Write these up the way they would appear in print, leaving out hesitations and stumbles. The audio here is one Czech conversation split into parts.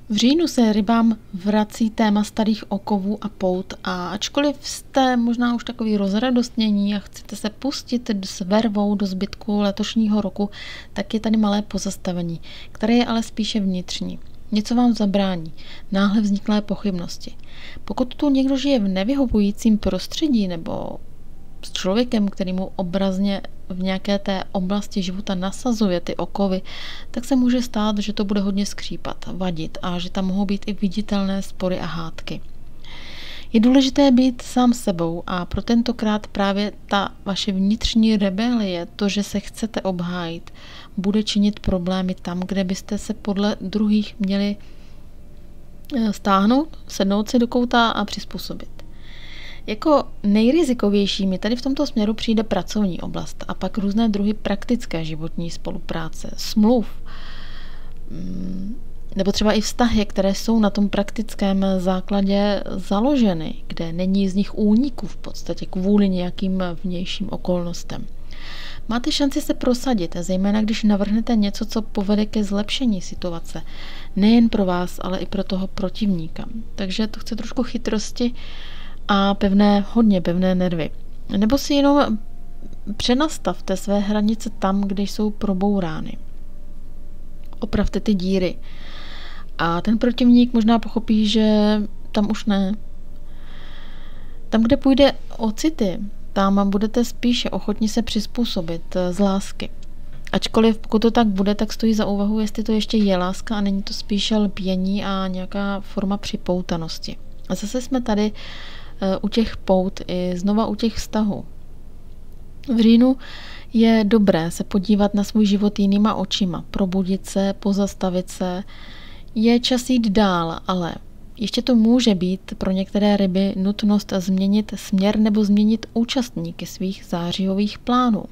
V říjnu se rybám vrací téma starých okovů a pout a ačkoliv jste možná už takový rozradostnění a chcete se pustit s vervou do zbytku letošního roku, tak je tady malé pozastavení, které je ale spíše vnitřní. Něco vám zabrání, náhle vzniklé pochybnosti. Pokud tu někdo žije v nevyhovujícím prostředí nebo s člověkem, který mu obrazně v nějaké té oblasti života nasazuje ty okovy, tak se může stát, že to bude hodně skřípat, vadit a že tam mohou být i viditelné spory a hádky. Je důležité být sám sebou a pro tentokrát právě ta vaše vnitřní rebelie, to, že se chcete obhájit, bude činit problémy tam, kde byste se podle druhých měli stáhnout, sednout si do kouta a přizpůsobit. Jako nejrizikovější mi tady v tomto směru přijde pracovní oblast a pak různé druhy praktické životní spolupráce, smluv, nebo třeba i vztahy, které jsou na tom praktickém základě založeny, kde není z nich úniků v podstatě kvůli nějakým vnějším okolnostem. Máte šanci se prosadit, zejména když navrhnete něco, co povede ke zlepšení situace. Nejen pro vás, ale i pro toho protivníka. Takže to chce trošku chytrosti a hodně pevné nervy. Nebo si jenom přenastavte své hranice tam, kde jsou probourány. Opravte ty díry. A ten protivník možná pochopí, že tam už ne. Tam, kde půjde o city, tam budete spíše ochotni se přizpůsobit z lásky. Ačkoliv pokud to tak bude, tak stojí za úvahu, jestli to ještě je láska a není to spíše lpění a nějaká forma připoutanosti. A zase jsme tady u těch pout i znova u těch vztahů. V říjnu je dobré se podívat na svůj život jinýma očima, probudit se, pozastavit se. Je čas jít dál, ale ještě to může být pro některé ryby nutnost změnit směr nebo změnit účastníky svých zářijových plánů.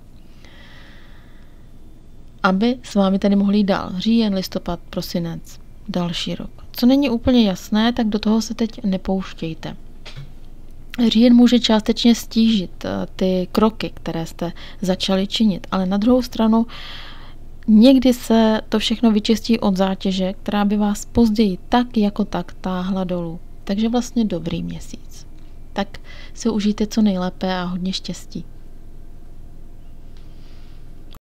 Aby s vámi tady mohli jít dál. Říjen, listopad, prosinec, další rok. Co není úplně jasné, tak do toho se teď nepouštějte. Říjen může částečně stížit ty kroky, které jste začali činit, ale na druhou stranu někdy se to všechno vyčistí od zátěže, která by vás později tak jako tak táhla dolů. Takže vlastně dobrý měsíc. Tak si užijte co nejlépe a hodně štěstí.